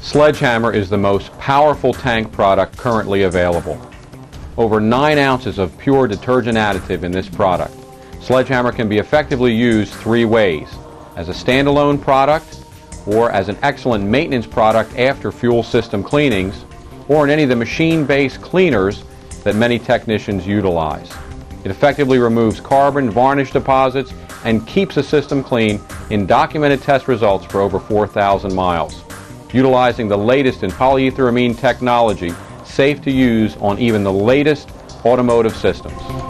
Sledgehammer is the most powerful tank product currently available. Over 9 ounces of pure detergent additive in this product. Sledgehammer can be effectively used 3 ways: as a standalone product, or as an excellent maintenance product after fuel system cleanings, or in any of the machine-based cleaners that many technicians utilize. It effectively removes carbon, varnish deposits, and keeps the system clean in documented test results for over 4,000 miles. Utilizing the latest in polyethylamine technology, safe to use on even the latest automotive systems.